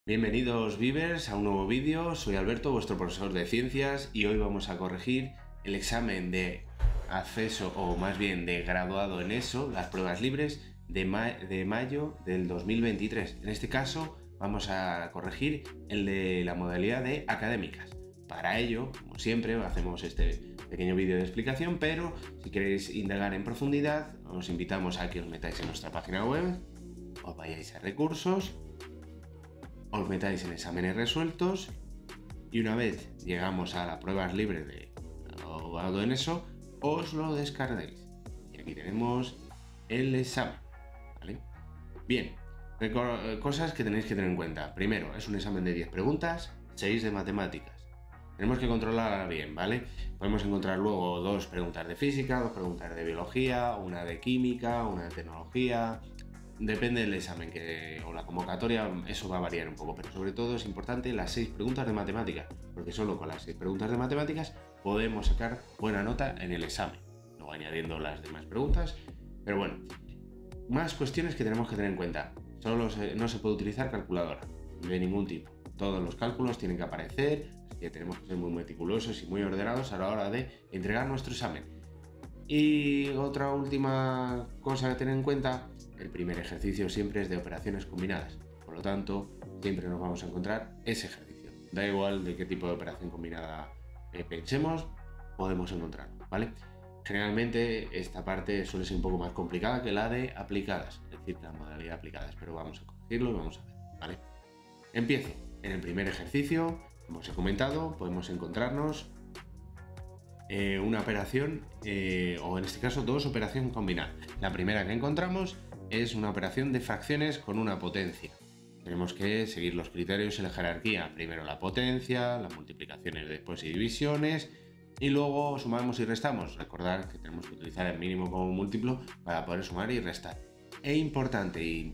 Bienvenidos Vivers a un nuevo vídeo, soy Alberto, vuestro profesor de ciencias, y hoy vamos a corregir el examen de acceso, o más bien de graduado en ESO, las pruebas libres de mayo del 2023. En este caso vamos a corregir el de la modalidad de académicas. Para ello, como siempre, hacemos este pequeño vídeo de explicación, pero si queréis indagar en profundidad, os invitamos a que os metáis en nuestra página web, os vayáis a recursos, os metáis en exámenes resueltos y una vez llegamos a las pruebas libres de graduado en ESO, os lo descarguéis. Y aquí tenemos el examen, ¿vale? Bien, cosas que tenéis que tener en cuenta. Primero, es un examen de 10 preguntas, 6 de matemáticas. Tenemos que controlarla bien, ¿vale? Podemos encontrar luego 2 preguntas de física, 2 preguntas de biología, una de química, una de tecnología. Depende del examen o la convocatoria, eso va a variar un poco, pero sobre todo es importante las 6 preguntas de matemáticas, porque solo con las 6 preguntas de matemáticas podemos sacar buena nota en el examen, luego añadiendo las demás preguntas. Pero bueno, más cuestiones que tenemos que tener en cuenta. No se puede utilizar calculadora de ningún tipo. Todos los cálculos tienen que aparecer, así que tenemos que ser muy meticulosos y muy ordenados a la hora de entregar nuestro examen. Y otra última cosa que tener en cuenta: el primer ejercicio siempre es de operaciones combinadas, por lo tanto siempre nos vamos a encontrar ese ejercicio. Da igual de qué tipo de operación combinada pensemos, podemos encontrarlo, ¿vale? Generalmente esta parte suele ser un poco más complicada que la de aplicadas, es decir, la modalidad aplicadas, pero vamos a corregirlo y vamos a ver, ¿vale? Empiezo. En el primer ejercicio, como os he comentado, podemos encontrarnos una operación, o en este caso 2 operaciones combinadas. La primera que encontramos es una operación de fracciones con una potencia. Tenemos que seguir los criterios en la jerarquía: primero la potencia, las multiplicaciones después y divisiones, y luego sumamos y restamos. Recordad que tenemos que utilizar el mínimo como múltiplo para poder sumar y restar. Es importante, y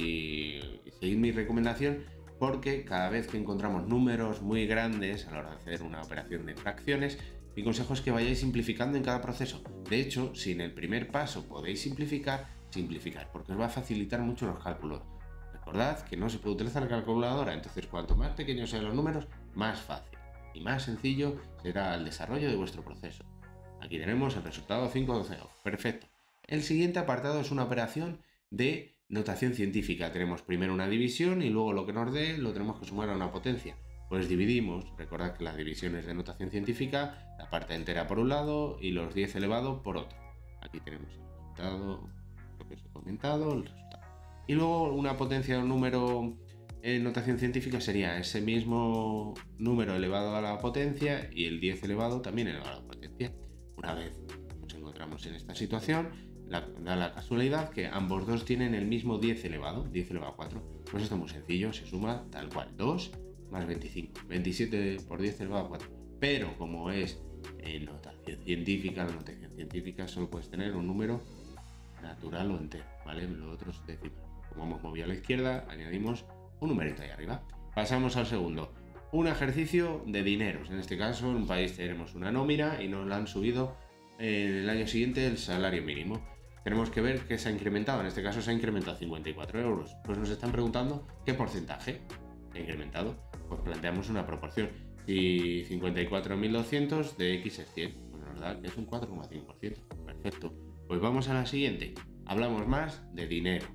seguid mi recomendación, porque cada vez que encontramos números muy grandes a la hora de hacer una operación de fracciones, mi consejo es que vayáis simplificando en cada proceso. De hecho, si en el primer paso podéis simplificar, porque os va a facilitar mucho los cálculos. Recordad que no se puede utilizar la calculadora, entonces cuanto más pequeños sean los números, más fácil y más sencillo será el desarrollo de vuestro proceso. Aquí tenemos el resultado 5,12. Perfecto. El siguiente apartado es una operación de notación científica. Tenemos primero una división y luego lo que nos dé lo tenemos que sumar a una potencia. Pues dividimos. Recordad que la división es de notación científica, la parte entera por un lado y los 10 elevado por otro. Aquí tenemos el resultado, lo que os he comentado, el resultado. Y luego una potencia de un número en notación científica sería ese mismo número elevado a la potencia y el 10 elevado también elevado a la potencia. Una vez nos encontramos en esta situación, da la casualidad que ambos dos tienen el mismo 10 elevado a 4. Pues esto es muy sencillo, se suma tal cual: 2 más 25, 27 por 10 elevado a 4. Pero como es en notación científica, la notación científica solo puedes tener un número natural o entero, ¿vale? Lo otro es decimal. Como hemos movido a la izquierda, añadimos un numerito ahí arriba. Pasamos al segundo. Un ejercicio de dineros. En este caso, en un país tenemos una nómina y nos la han subido en el año siguiente el salario mínimo. Tenemos que ver que se ha incrementado. En este caso se ha incrementado 54 euros. Pues nos están preguntando qué porcentaje ha incrementado. Pues planteamos una proporción. Si 54.200 de X es 100, pues nos da que es un 4,5%. Perfecto. Pues vamos a la siguiente. Hablamos más de dinero.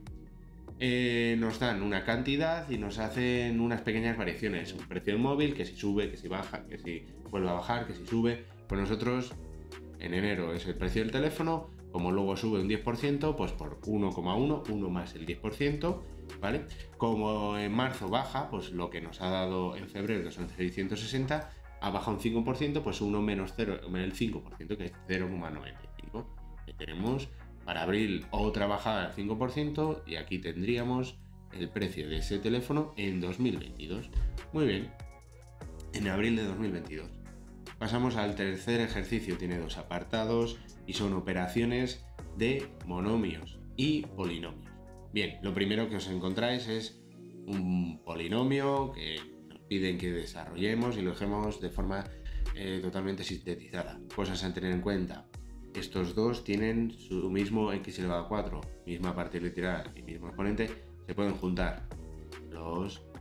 Nos dan una cantidad y nos hacen unas pequeñas variaciones. Un precio del móvil, que si sube, que si baja, que si vuelve a bajar, que si sube. Pues nosotros, en enero es el precio del teléfono. Como luego sube un 10%, pues por 1,1, 1 más el 10%, ¿vale? Como en marzo baja, pues lo que nos ha dado en febrero, que son 660, ha bajado un 5%, pues 1 menos 0, el 5%, que es 0,95. Que tenemos para abril otra bajada del 5%, y aquí tendríamos el precio de ese teléfono en 2022. Muy bien, en abril de 2022. Pasamos al tercer ejercicio. Tiene 2 apartados y son operaciones de monomios y polinomios. Bien, lo primero que os encontráis es un polinomio que nos piden que desarrollemos y lo dejemos de forma totalmente sintetizada. Cosas a tener en cuenta: estos dos tienen su mismo x elevado a 4, misma parte literal y mismo exponente. Se pueden juntar los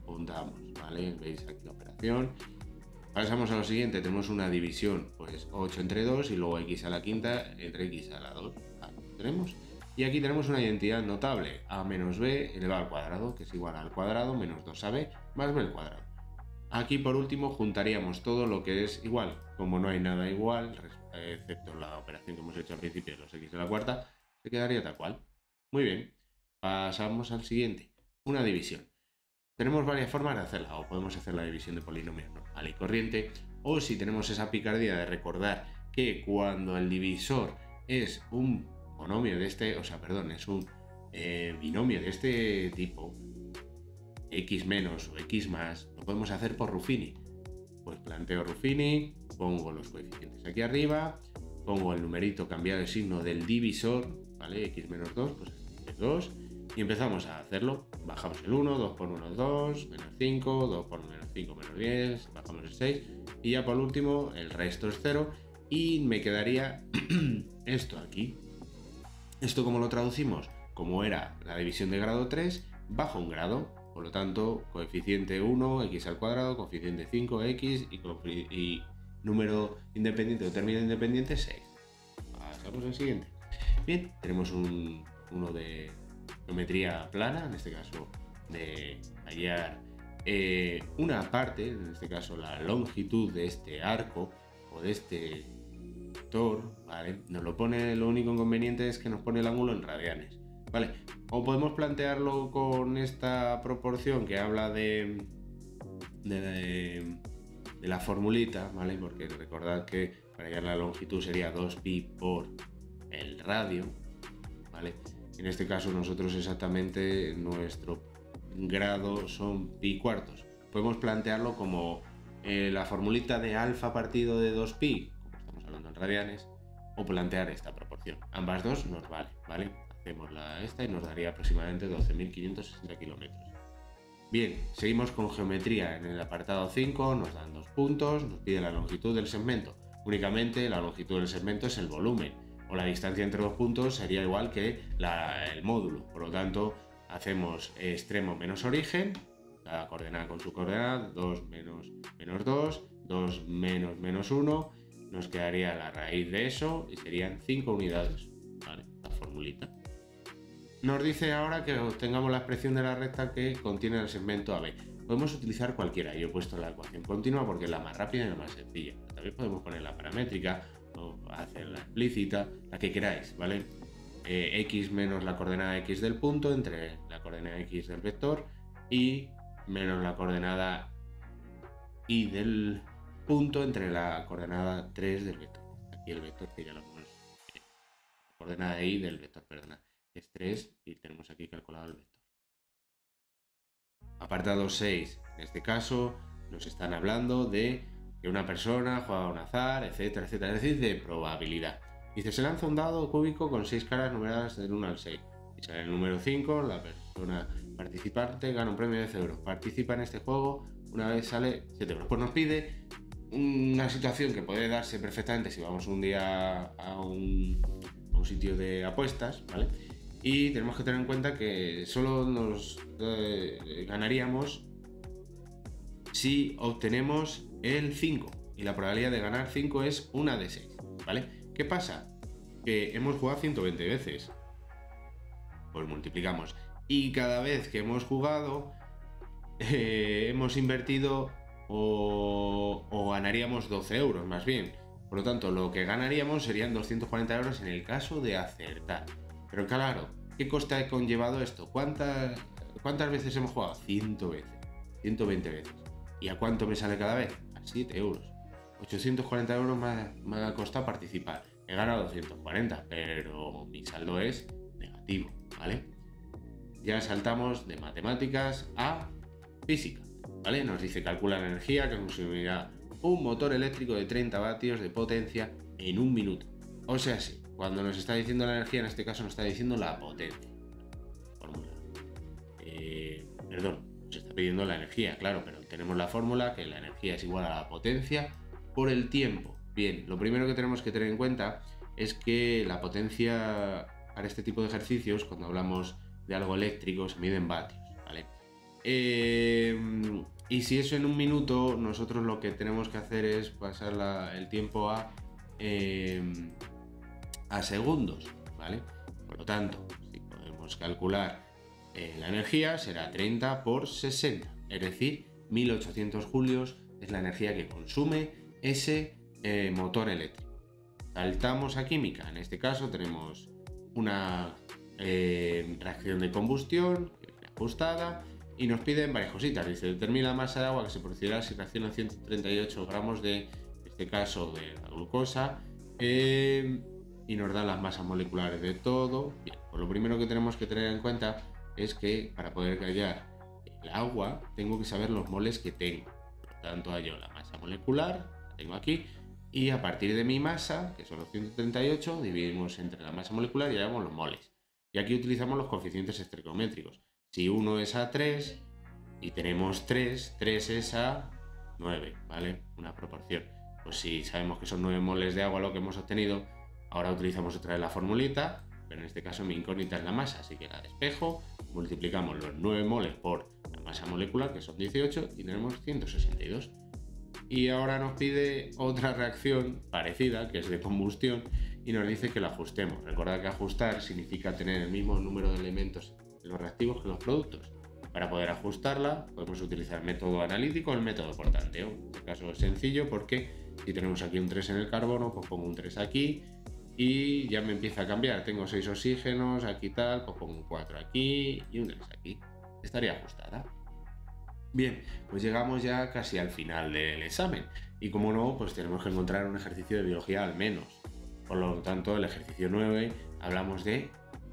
juntamos, ¿vale? Veis aquí la operación. Pasamos a lo siguiente, tenemos una división, pues 8 entre 2 y luego x a la quinta entre x a la 2. Tenemos. Y aquí tenemos una identidad notable, a menos b elevado al cuadrado, que es igual al cuadrado menos 2ab más b al cuadrado. Aquí por último juntaríamos todo lo que es igual. Como no hay nada igual, excepto la operación que hemos hecho al principio de los x a la cuarta, se quedaría tal cual. Muy bien, pasamos al siguiente, una división. Tenemos varias formas de hacerla, o podemos hacer la división de polinomios normal y corriente, o si tenemos esa picardía de recordar que cuando el divisor es un monomio de este, es un binomio de este tipo, x menos o x más, lo podemos hacer por Ruffini. Pues planteo Ruffini, pongo los coeficientes aquí arriba, pongo el numerito cambiado de signo del divisor, ¿vale? X menos 2, pues es 2, y empezamos a hacerlo. Bajamos el 1, 2 por 1 es 2, menos 5, 2 por menos 5 menos 10, bajamos el 6, y ya por último el resto es 0, y me quedaría esto aquí. ¿Esto cómo lo traducimos? Como era la división de grado 3, bajo un grado. Por lo tanto, coeficiente 1, x al cuadrado, coeficiente 5, x y número independiente o término independiente 6. Pasamos al siguiente. Bien, tenemos uno de geometría plana, en este caso de hallar una parte, en este caso la longitud de este arco o de este vector, ¿vale? Nos lo pone, lo único inconveniente es que nos pone el ángulo en radianes. Vale, o podemos plantearlo con esta proporción que habla de la formulita, ¿vale? Porque recordad que para hallar la longitud sería 2pi por el radio, ¿vale? En este caso nosotros exactamente nuestro grado son pi cuartos. Podemos plantearlo como la formulita de alfa partido de 2pi, como estamos hablando en radianes, o plantear esta proporción. Ambas dos nos vale, ¿vale? Hacemos esta y nos daría aproximadamente 12.560 kilómetros. Bien, seguimos con geometría. En el apartado 5 nos dan 2 puntos, nos pide la longitud del segmento. Únicamente la longitud del segmento es el volumen, o la distancia entre dos puntos sería igual que el módulo. Por lo tanto, hacemos extremo menos origen, cada coordenada con su coordenada, 2 menos 2, 2 menos menos 1, nos quedaría la raíz de eso y serían 5 unidades, ¿vale? La formulita. Nos dice ahora que obtengamos la expresión de la recta que contiene el segmento AB. Podemos utilizar cualquiera, yo he puesto la ecuación continua porque es la más rápida y la más sencilla. También podemos poner la paramétrica o hacerla explícita, la que queráis, ¿vale? X menos la coordenada X del punto entre la coordenada X del vector y menos la coordenada Y del punto entre la coordenada 3 del vector. Aquí el vector que ya lo hemos... La coordenada Y del vector, perdona, es 3 y tenemos aquí calculado el vector. Apartado 6. En este caso nos están hablando de que una persona juega un azar, etcétera, etcétera, es decir, de probabilidad. Dice, se lanza un dado cúbico con 6 caras numeradas del 1 al 6. Y sale el número 5, la persona participante gana un premio de 10 euros. Participa en este juego, una vez sale 7 euros. Pues nos pide una situación que puede darse perfectamente si vamos un día a un sitio de apuestas, ¿vale? Y tenemos que tener en cuenta que solo nos ganaríamos si obtenemos el 5 y la probabilidad de ganar 5 es 1 de 6, ¿vale? ¿Qué pasa? Que hemos jugado 120 veces, pues multiplicamos, y cada vez que hemos jugado hemos invertido o ganaríamos 12 euros más bien. Por lo tanto, lo que ganaríamos serían 240 euros en el caso de acertar. Pero claro, ¿qué coste ha conllevado esto? ¿Cuántas veces hemos jugado? 100 veces, 120 veces. ¿Y a cuánto me sale cada vez? A 7 euros. 840 euros me ha costado participar. He ganado 240, pero mi saldo es negativo, ¿vale? Ya saltamos de matemáticas a física, ¿vale? Nos dice calcula la energía que consumirá un motor eléctrico de 30 vatios de potencia en un minuto. O sea, sí, cuando nos está diciendo la energía, en este caso nos está diciendo la potencia. Fórmula. Nos está pidiendo la energía, claro, pero tenemos la fórmula que la energía es igual a la potencia por el tiempo. Bien, lo primero que tenemos que tener en cuenta es que la potencia para este tipo de ejercicios, cuando hablamos de algo eléctrico, se mide en vatios, ¿vale? Y si eso en un minuto, nosotros lo que tenemos que hacer es pasar el tiempo a segundos, ¿vale? Por lo tanto, si podemos calcular la energía, será 30 por 60, es decir, 1800 julios es la energía que consume ese motor eléctrico. Saltamos a química, en este caso tenemos una reacción de combustión ajustada y nos piden varias cositas. Dice, determina la masa de agua que se producirá si reaccionan 138 gramos de, en este caso, de la glucosa, y nos dan las masas moleculares de todo. Bien, pues lo primero que tenemos que tener en cuenta es que para poder hallar el agua tengo que saber los moles que tengo. Por lo tanto, hallo la masa molecular, la tengo aquí, y a partir de mi masa, que son los 138, dividimos entre la masa molecular y hallamos los moles. Y aquí utilizamos los coeficientes estequiométricos. Si 1 es a 3 y tenemos 3, 3 es a 9, ¿vale? Una proporción. Pues si sabemos que son 9 moles de agua lo que hemos obtenido, ahora utilizamos otra vez la formulita, pero en este caso mi incógnita es la masa, así que la despejo, multiplicamos los 9 moles por la masa molecular, que son 18, y tenemos 162. Y ahora nos pide otra reacción parecida, que es de combustión, y nos dice que la ajustemos. Recordad que ajustar significa tener el mismo número de elementos en los reactivos que en los productos. Para poder ajustarla podemos utilizar el método analítico o el método por tanteo. En este caso es sencillo porque si tenemos aquí un 3 en el carbono, pues pongo un 3 aquí y ya me empieza a cambiar. Tengo 6 oxígenos, aquí tal, pues pongo un 4 aquí y un 3 aquí. Estaría ajustada. Bien, pues llegamos ya casi al final del examen y como no, pues tenemos que encontrar un ejercicio de biología al menos. Por lo tanto, el ejercicio 9 hablamos de,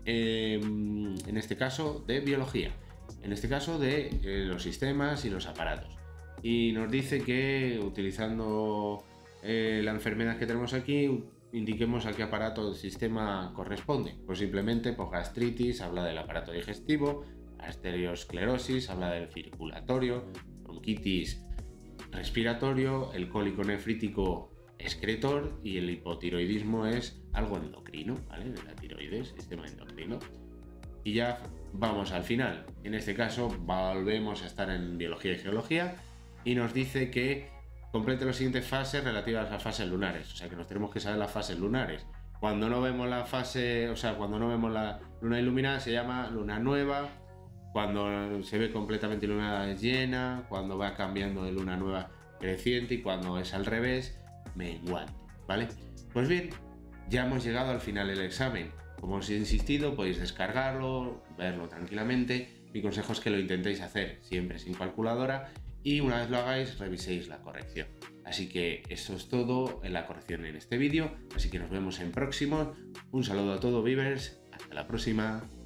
en este caso, de biología. En este caso de los sistemas y los aparatos. Y nos dice que utilizando la enfermedad que tenemos aquí, indiquemos a qué aparato del sistema corresponde. Pues simplemente, pues gastritis habla del aparato digestivo, arteriosclerosis habla del circulatorio, bronquitis respiratorio, el cólico nefrítico excretor y el hipotiroidismo es algo endocrino, ¿vale? De la tiroides, sistema endocrino. Y ya vamos al final. En este caso volvemos a estar en biología y geología y nos dice que complete las siguientes fases relativas a las fases lunares. O sea que nos tenemos que saber las fases lunares. Cuando no vemos la fase, o sea, cuando no vemos la luna iluminada se llama luna nueva. Cuando se ve completamente iluminada es llena. Cuando va cambiando de luna nueva creciente y cuando es al revés, menguante, ¿vale? Pues bien, ya hemos llegado al final del examen. Como os he insistido, podéis descargarlo, verlo tranquilamente. Mi consejo es que lo intentéis hacer siempre sin calculadora y una vez lo hagáis, reviséis la corrección. Así que eso es todo en la corrección en este vídeo, así que nos vemos en próximos. Un saludo a todos, Vivers, hasta la próxima.